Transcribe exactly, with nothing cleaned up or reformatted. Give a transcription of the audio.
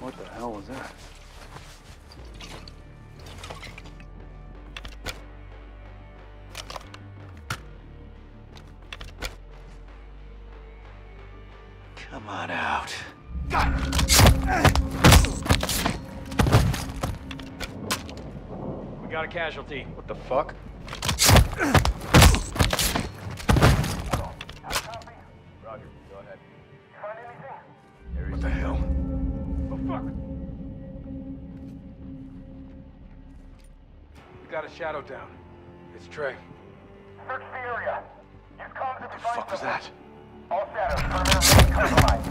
What the hell was that? Come on out. We got a casualty. What the fuck? Roger, go ahead. You find anything? There What the hell? Oh, fuck! We got a shadow down. It's Trey. Search the area. Use comms if you What the find fuck was something. that? All shadows, perimeter remain compromised.